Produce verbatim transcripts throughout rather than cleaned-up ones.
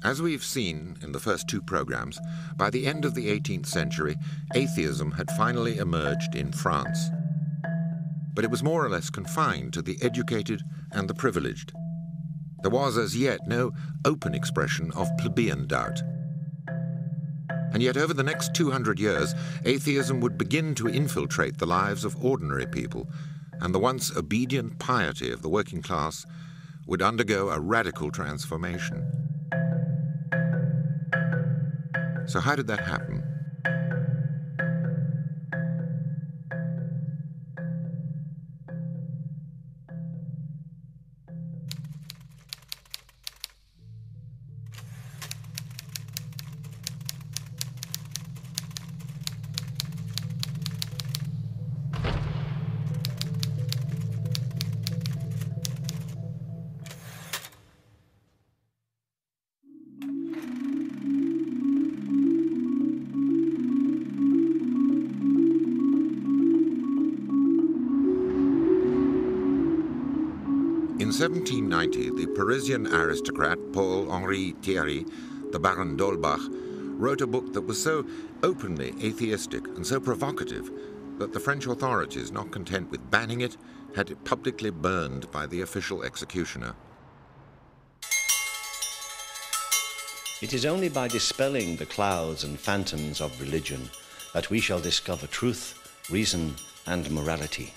As we've seen in the first two programs, by the end of the eighteenth century, atheism had finally emerged in France. But it was more or less confined to the educated and the privileged. There was as yet no open expression of plebeian doubt. And yet over the next two hundred years, atheism would begin to infiltrate the lives of ordinary people, and the once obedient piety of the working class would undergo a radical transformation. So how did that happen? In seventeen ninety, the Parisian aristocrat Paul-Henri Thierry, the Baron d'Holbach, wrote a book that was so openly atheistic and so provocative that the French authorities, not content with banning it, had it publicly burned by the official executioner. It is only by dispelling the clouds and phantoms of religion that we shall discover truth, reason, and morality.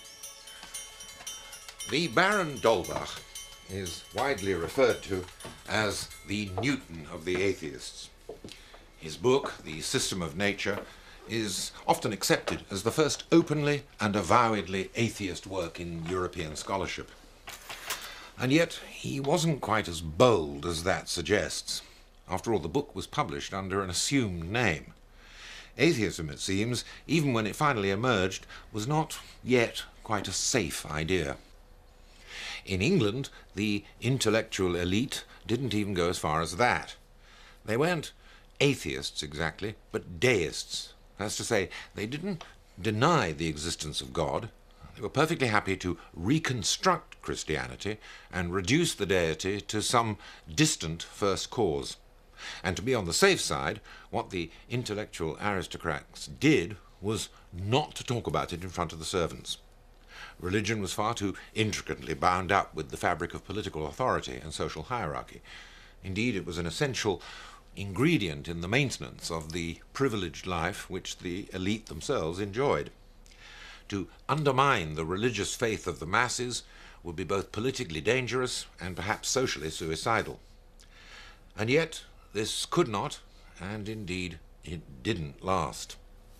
The Baron d'Holbach is widely referred to as the Newton of the atheists. His book, The System of Nature, is often accepted as the first openly and avowedly atheist work in European scholarship. And yet, he wasn't quite as bold as that suggests. After all, the book was published under an assumed name. Atheism, it seems, even when it finally emerged, was not yet quite a safe idea. In England, the intellectual elite didn't even go as far as that. They weren't atheists exactly, but deists. That's to say, they didn't deny the existence of God. They were perfectly happy to reconstruct Christianity and reduce the deity to some distant first cause. And to be on the safe side, what the intellectual aristocrats did was not to talk about it in front of the servants. Religion was far too intricately bound up with the fabric of political authority and social hierarchy. Indeed, it was an essential ingredient in the maintenance of the privileged life which the elite themselves enjoyed. To undermine the religious faith of the masses would be both politically dangerous and perhaps socially suicidal. And yet, this could not, and indeed it didn't last.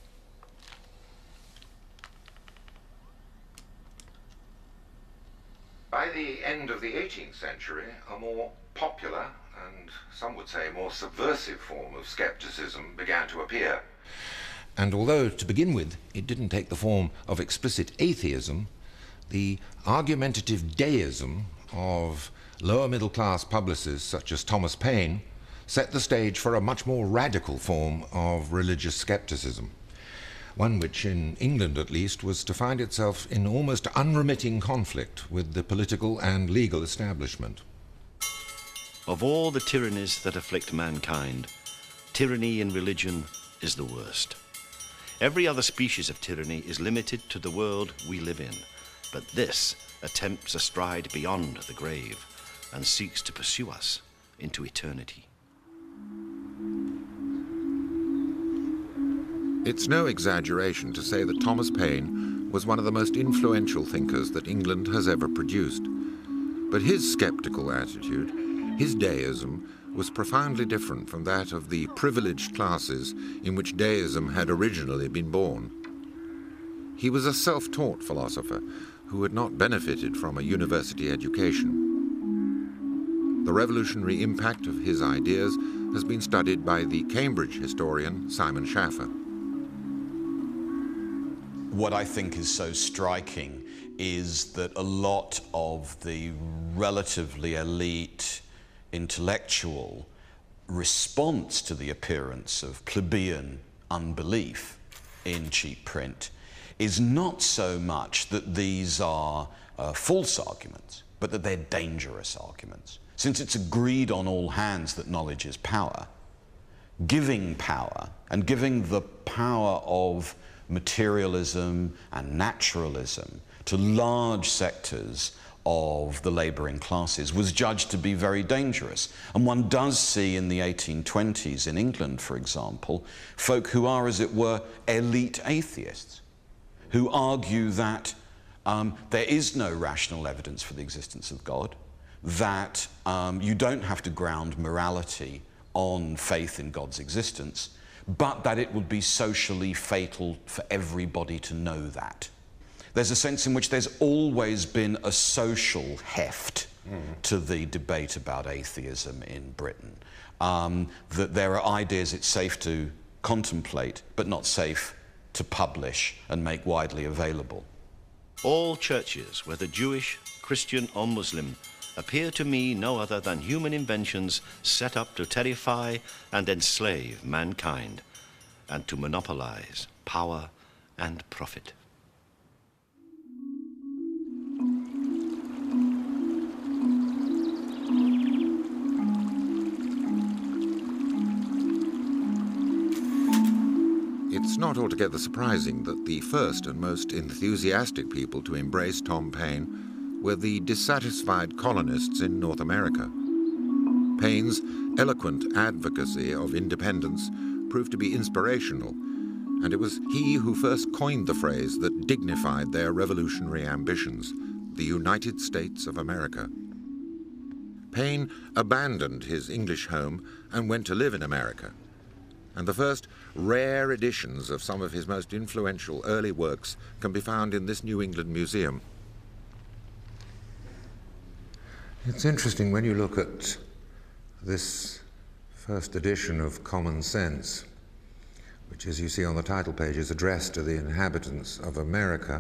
By the end of the eighteenth century, a more popular, and some would say more subversive form of skepticism began to appear. And although, to begin with, it didn't take the form of explicit atheism, the argumentative deism of lower middle-class publicists such as Thomas Paine set the stage for a much more radical form of religious skepticism. One which, in England at least, was to find itself in almost unremitting conflict with the political and legal establishment. Of all the tyrannies that afflict mankind, tyranny in religion is the worst. Every other species of tyranny is limited to the world we live in, but this attempts a stride beyond the grave and seeks to pursue us into eternity. It's no exaggeration to say that Thomas Paine was one of the most influential thinkers that England has ever produced. But his skeptical attitude, his deism, was profoundly different from that of the privileged classes in which deism had originally been born. He was a self-taught philosopher who had not benefited from a university education. The revolutionary impact of his ideas has been studied by the Cambridge historian Simon Schaffer. What I think is so striking is that a lot of the relatively elite intellectual response to the appearance of plebeian unbelief in cheap print is not so much that these are uh, false arguments, but that they're dangerous arguments. Since it's agreed on all hands that knowledge is power, giving power, and giving the power of materialism and naturalism to large sectors of the labouring classes was judged to be very dangerous. And one does see in the eighteen twenties in England, for example, folk who are, as it were, elite atheists, who argue that um, there is no rational evidence for the existence of God, that um, you don't have to ground morality on faith in God's existence, but that it would be socially fatal for everybody to know that. There's a sense in which there's always been a social heft mm. to the debate about atheism in Britain. Um, that there are ideas it's safe to contemplate, but not safe to publish and make widely available. All churches, whether Jewish, Christian or Muslim, appear to me no other than human inventions set up to terrify and enslave mankind and to monopolize power and profit. It's not altogether surprising that the first and most enthusiastic people to embrace Tom Paine were the dissatisfied colonists in North America. Paine's eloquent advocacy of independence proved to be inspirational, and it was he who first coined the phrase that dignified their revolutionary ambitions, the United States of America. Paine abandoned his English home and went to live in America, and the first rare editions of some of his most influential early works can be found in this New England museum. It's interesting when you look at this first edition of Common Sense, which, as you see on the title page, is addressed to the inhabitants of America.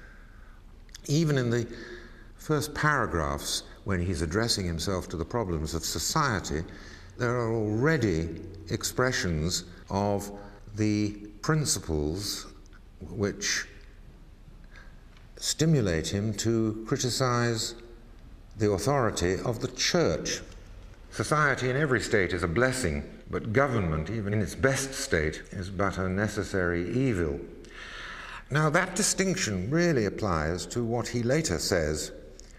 Even in the first paragraphs, when he's addressing himself to the problems of society, there are already expressions of the principles which stimulate him to criticize the authority of the church. Society in every state is a blessing, but government, even in its best state, is but a necessary evil. Now, that distinction really applies to what he later says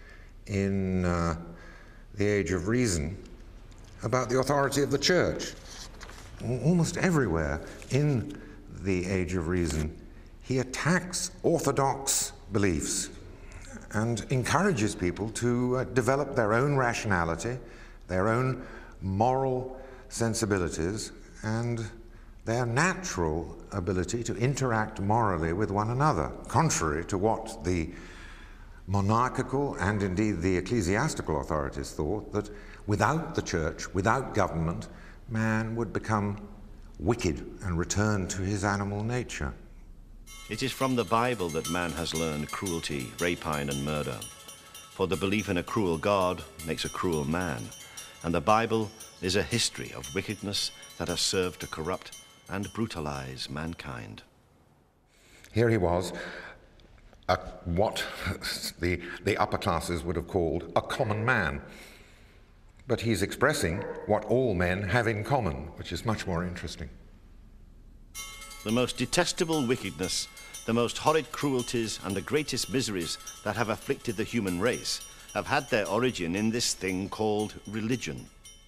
in uh, The Age of Reason about the authority of the church. Almost everywhere in The Age of Reason, he attacks orthodox beliefs and encourages people to uh, develop their own rationality, their own moral sensibilities, and their natural ability to interact morally with one another, contrary to what the monarchical and indeed the ecclesiastical authorities thought, that without the church, without government, man would become wicked and return to his animal nature. It is from the Bible that man has learned cruelty, rapine and murder. For the belief in a cruel God makes a cruel man, and the Bible is a history of wickedness that has served to corrupt and brutalize mankind. Here he was, a, what the, the upper classes would have called a common man. But he's expressing what all men have in common, which is much more interesting. The most detestable wickedness, the most horrid cruelties and the greatest miseries that have afflicted the human race have had their origin in this thing called religion.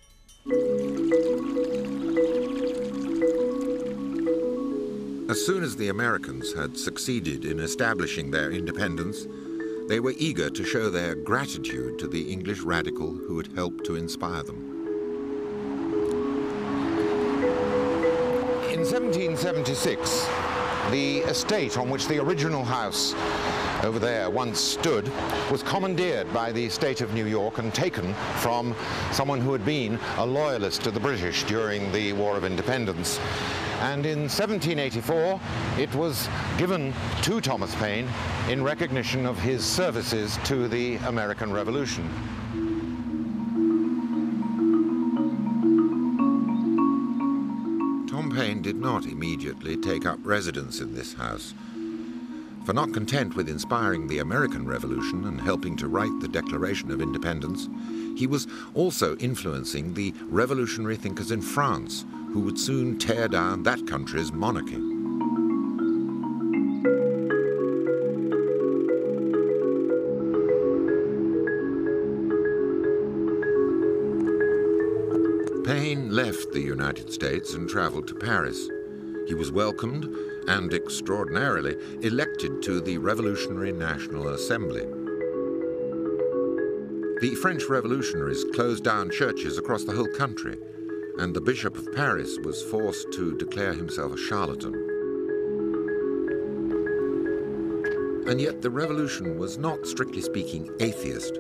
As soon as the Americans had succeeded in establishing their independence, they were eager to show their gratitude to the English radical who had helped to inspire them. In seventeen seventy-six, the estate on which the original house over there once stood was commandeered by the state of New York and taken from someone who had been a loyalist to the British during the War of Independence. And in seventeen eighty-four, it was given to Thomas Paine in recognition of his services to the American Revolution. Tom Paine did not immediately take up residence in this house. For not content with inspiring the American Revolution and helping to write the Declaration of Independence, he was also influencing the revolutionary thinkers in France, who would soon tear down that country's monarchy. Paine left the United States and traveled to Paris. He was welcomed and extraordinarily elected to the Revolutionary National Assembly. The French revolutionaries closed down churches across the whole country, and the Bishop of Paris was forced to declare himself a charlatan. And yet the revolution was not, strictly speaking, atheist.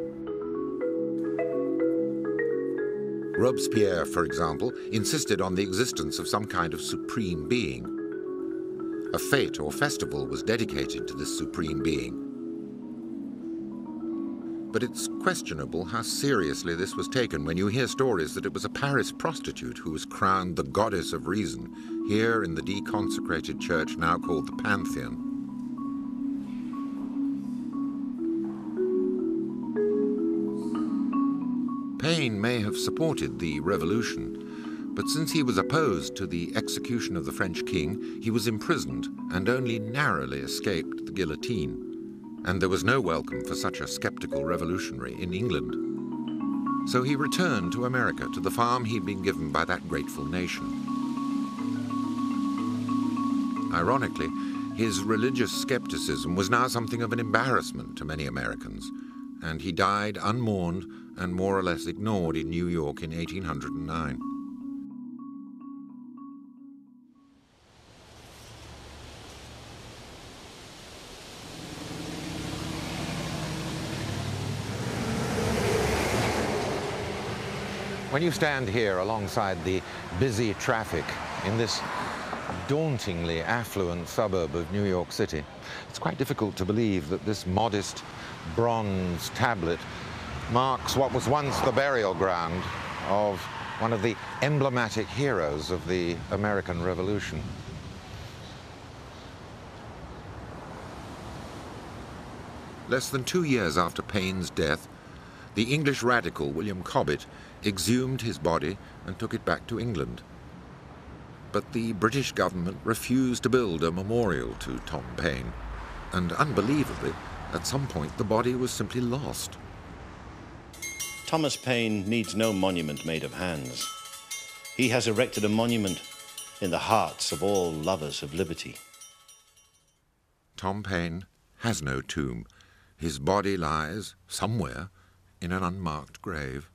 Robespierre, for example, insisted on the existence of some kind of supreme being. A fete or festival was dedicated to this supreme being. But it's questionable how seriously this was taken when you hear stories that it was a Paris prostitute who was crowned the goddess of reason here in the deconsecrated church now called the Pantheon. Paine may have supported the revolution, but since he was opposed to the execution of the French king, he was imprisoned and only narrowly escaped the guillotine. And there was no welcome for such a skeptical revolutionary in England. So he returned to America, to the farm he'd been given by that grateful nation. Ironically, his religious skepticism was now something of an embarrassment to many Americans, and he died unmourned and more or less ignored in New York in eighteen oh nine. When you stand here alongside the busy traffic in this dauntingly affluent suburb of New York City, it's quite difficult to believe that this modest bronze tablet marks what was once the burial ground of one of the emblematic heroes of the American Revolution. Less than two years after Paine's death, the English radical William Cobbett exhumed his body and took it back to England. But the British government refused to build a memorial to Tom Paine, and unbelievably, at some point the body was simply lost. Thomas Paine needs no monument made of hands. He has erected a monument in the hearts of all lovers of liberty. Tom Paine has no tomb. His body lies somewhere in an unmarked grave.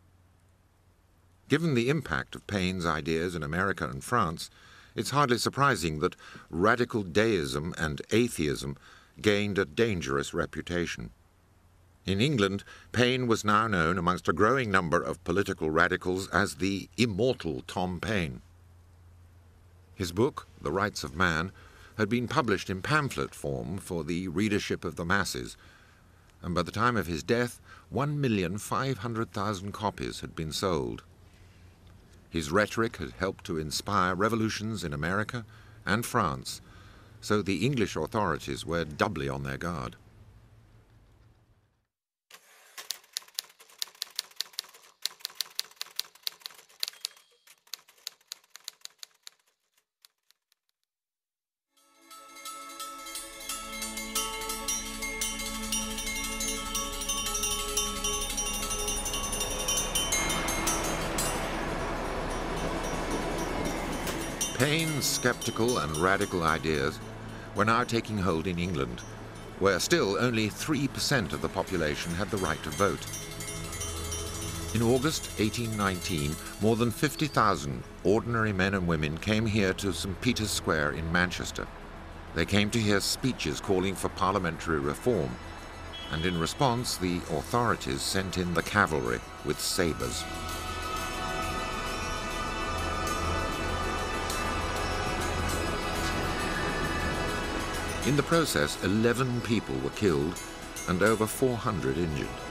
Given the impact of Paine's ideas in America and France, it's hardly surprising that radical deism and atheism gained a dangerous reputation. In England, Paine was now known amongst a growing number of political radicals as the immortal Tom Paine. His book, The Rights of Man, had been published in pamphlet form for the readership of the masses, and by the time of his death, one million five hundred thousand copies had been sold. His rhetoric had helped to inspire revolutions in America and France, so the English authorities were doubly on their guard. Paine's sceptical and radical ideas were now taking hold in England, where still only three percent of the population had the right to vote. In August eighteen nineteen, more than fifty thousand ordinary men and women came here to Saint Peter's Square in Manchester. They came to hear speeches calling for parliamentary reform, and in response the authorities sent in the cavalry with sabres. In the process, eleven people were killed and over four hundred injured.